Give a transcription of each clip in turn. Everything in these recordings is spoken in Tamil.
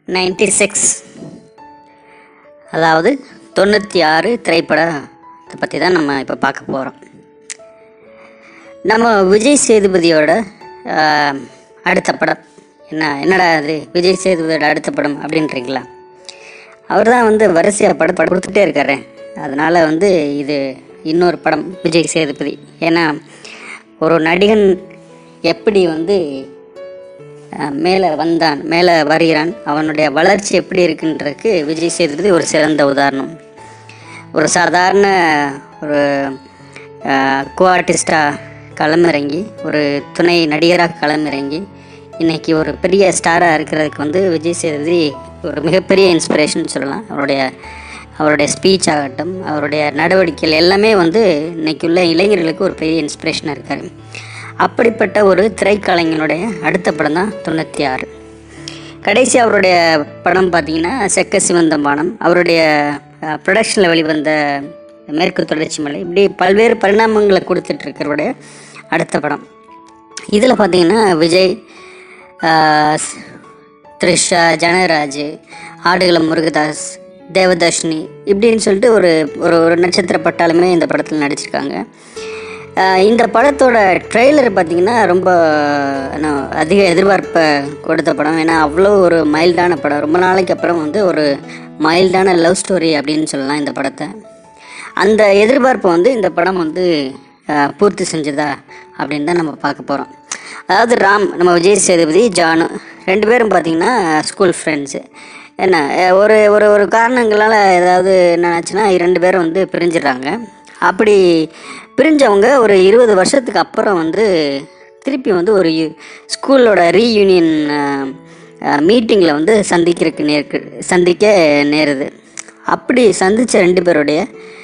96 அதாவது 96 திரைப்படத்தை பற்றி தான் நம்ம இப்போ பார்க்க போகிறோம். நம்ம விஜய் சேதுபதியோட அடுத்த படம் என்னடா அது விஜய் சேதுபதியோட அடுத்த படம் அப்படின்றீங்களா? அவர் தான் வரிசையாக படம் கொடுத்துட்டே இருக்காரு. அதனால் இது இன்னொரு படம் விஜய் சேதுபதி. ஏன்னா ஒரு நடிகன் எப்படி மேலே வருகிறான், அவனுடைய வளர்ச்சி எப்படி இருக்குன்றதுக்கு விஜய் சேதுபதி ஒரு சிறந்த உதாரணம். ஒரு சாதாரண ஒரு கோஆர்டிஸ்டாக களமிறங்கி, ஒரு துணை நடிகராக களமிறங்கி இன்றைக்கி ஒரு பெரிய ஸ்டாராக இருக்கிறதுக்கு விஜய் சேதுபதி ஒரு மிகப்பெரிய இன்ஸ்பிரேஷன் சொல்லலாம். அவருடைய ஸ்பீச் ஆகட்டும், அவருடைய நடவடிக்கைகள் எல்லாமே இன்றைக்கி உள்ள இளைஞர்களுக்கு ஒரு பெரிய இன்ஸ்பிரேஷனாக இருக்கார். அப்படிப்பட்ட ஒரு திரைக்கலைஞனுடைய அடுத்த படம் தான் 96. கடைசி அவருடைய படம் பார்த்திங்கன்னா செக்க சிவந்த வானம், அவருடைய ப்ரொடக்ஷனில் வெளிவந்த மேற்கு தொடர்ச்சி மலை, இப்படி பல்வேறு பரிணாமங்களை கொடுத்துட்ருக்கிறவருடைய அடுத்த படம். இதில் பார்த்திங்கன்னா விஜய், த்ரிஷா, ஜனராஜ், ஆடுகளம் முருகதாஸ், தேவதர்ஷினி இப்படின்னு சொல்லிட்டு ஒரு ஒரு நட்சத்திர பட்டாலுமே இந்த படத்தில் நடிச்சிருக்காங்க. இந்த படத்தோட ட்ரெய்லர் பார்த்திங்கன்னா ரொம்ப அதிக எதிர்பார்ப்பை கொடுத்த படம். ஏன்னா அவ்வளோ ஒரு மைல்டான படம், ரொம்ப நாளைக்கு அப்புறம் ஒரு மைல்டான லவ் ஸ்டோரி அப்படின்னு சொல்லலாம் இந்த படத்தை. அந்த எதிர்பார்ப்பை இந்த படம் பூர்த்தி செஞ்சதா அப்படின்னு தான் நம்ம பார்க்க போகிறோம். அதாவது நம்ம விஜய் சேதுபதி, ஜானு ரெண்டு பேரும் பார்த்திங்கன்னா ஸ்கூல் ஃப்ரெண்ட்ஸு. என்ன ஒரு ஒரு ஒரு காரணங்களால் ஏதாவது என்ன ஆச்சுன்னா ரெண்டு பேரும் பிரிஞ்சிடுறாங்க. அப்படி பிரிஞ்சவங்க ஒரு 20 வருஷத்துக்கு அப்புறம் திருப்பி ஒரு ஸ்கூலோட ரீயூனியன் மீட்டிங்கில் சந்திக்க நேருது. அப்படி சந்தித்த ரெண்டு பேருடைய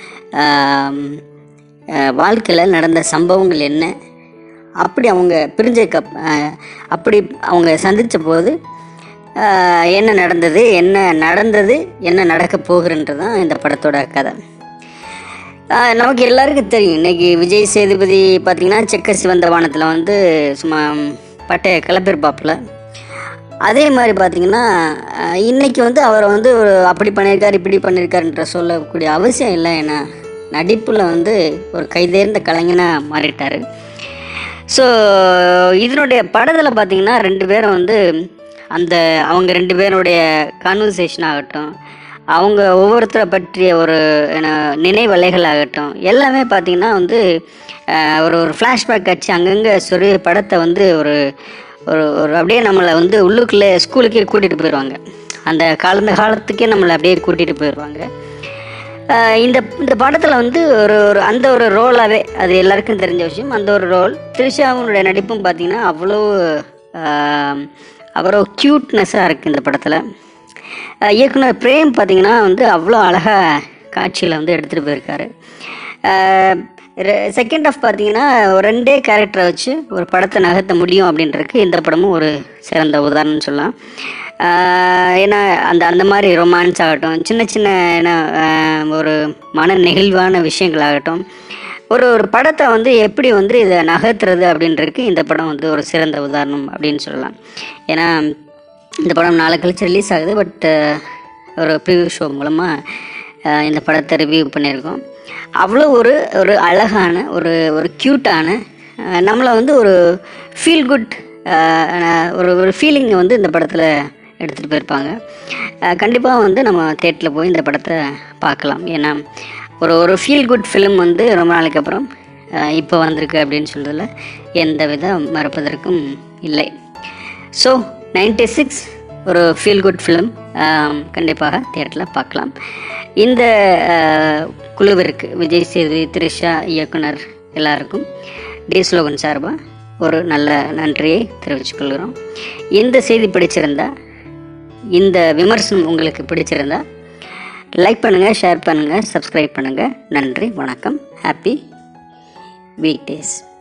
வாழ்க்கையில் நடந்த சம்பவங்கள் என்ன, அப்படி அவங்க அப்படி அவங்க சந்தித்த போது என்ன நடந்தது, என்ன நடக்க போகுதுன்றது தான் இந்த படத்தோட கதை. நமக்கு எல்லாருக்கும் தெரியும், இன்றைக்கி விஜய் சேதுபதி பார்த்திங்கன்னா செக்க சிவந்த வானத்தில் சும்மா பட்டைய கிளப்பிருப்பாப்பில். அதே மாதிரி பார்த்திங்கன்னா இன்றைக்கி அவர் ஒரு அப்படி பண்ணியிருக்கார் இப்படி பண்ணியிருக்காருன்ற சொல்லக்கூடிய அவசியம் இல்லை. ஏன்னா நடிப்பில் ஒரு கைதேர்ந்த கலைஞனாக மாறிட்டார். ஸோ இதனுடைய படத்தில் பார்த்திங்கன்னா ரெண்டு பேரும் அவங்க ரெண்டு பேருடைய கான்வர்சேஷன் ஆகட்டும், அவங்க ஒவ்வொருத்தரை பற்றிய ஒரு நினைவலைகள் ஆகட்டும், எல்லாமே பார்த்திங்கன்னா ஒரு ஃப்ளாஷ்பேக் ஆச்சு. அங்கங்கே சொல்லி படத்தை ஒரு ஒரு அப்படியே நம்மளை உள்ளுக்குள்ளே ஸ்கூலுக்கே கூட்டிகிட்டு போயிடுவாங்க. அந்த காலத்துக்கே நம்மளை அப்படியே கூட்டிகிட்டு போயிடுவாங்க. இந்த படத்தில் ஒரு அந்த ஒரு ரோலாகவே, அது எல்லாருக்கும் தெரிஞ்ச விஷயம், அந்த ஒரு ரோல். த்ரிஷாவுடைய நடிப்பும் பார்த்திங்கன்னா அவ்வளோ க்யூட்னஸாக இருக்குது இந்த படத்தில். இயக்குனர் பிரேம் பார்த்திங்கன்னா அவ்வளோ அழகாக காட்சியில் எடுத்துகிட்டு போயிருக்காரு. செகண்ட் ஆஃப் பார்த்திங்கன்னா ரெண்டே கேரக்டரை வச்சு ஒரு படத்தை நகர்த்த முடியும் அப்படின்றதுக்கு இந்த படமும் ஒரு சிறந்த உதாரணம்னு சொல்லலாம். ஏன்னா அந்த மாதிரி ரொமான்ஸ் ஆகட்டும், சின்ன சின்ன ஒரு மன நெகிழ்வான விஷயங்களாகட்டும், ஒரு படத்தை எப்படி இதை நகர்த்துறது அப்படின்றதுக்கு இந்த படம் ஒரு சிறந்த உதாரணம் அப்படின்னு சொல்லலாம். ஏன்னா இந்த படம் நாளை கழிச்சு ரிலீஸ் ஆகுது. பட் ஒரு ப்ரிவ்யூ ஷோ மூலமாக இந்த படத்தை ரிவ்யூ பண்ணியிருக்கோம். அவ்வளோ ஒரு அழகான ஒரு க்யூட்டான நம்மளை ஒரு ஃபீல் குட் ஒரு ஃபீலிங் இந்த படத்தில் எடுத்துகிட்டு போயிருப்பாங்க. கண்டிப்பாக நம்ம தேட்டரில் போய் இந்த படத்தை பார்க்கலாம். ஏன்னா ஒரு ஃபீல் குட் ஃபிலிம் ரொம்ப நாளைக்கு அப்புறம் இப்போ வந்திருக்கு அப்படின்னு சொல்கிறதுல எந்த வித மறப்பதற்கும் இல்லை. ஸோ 96 ஒரு ஃபீல் குட் ஃபிலிம், கண்டிப்பாக தியேட்டரில் பார்க்கலாம். இந்த குழுவிற்கு விஜய் சேதுபதி, த்ரிஷா, இயக்குனர் எல்லாருக்கும் டி ஸ்லோகன் சார்பாக ஒரு நல்ல நன்றியை தெரிவித்துக்கொள்கிறோம். இந்த செய்தி பிடிச்சிருந்தா, இந்த விமர்சனம் உங்களுக்கு பிடிச்சிருந்தா லைக் பண்ணுங்கள், ஷேர் பண்ணுங்கள், சப்ஸ்கிரைப் பண்ணுங்கள். நன்றி, வணக்கம், ஹாப்பி வீக் டேஸ்.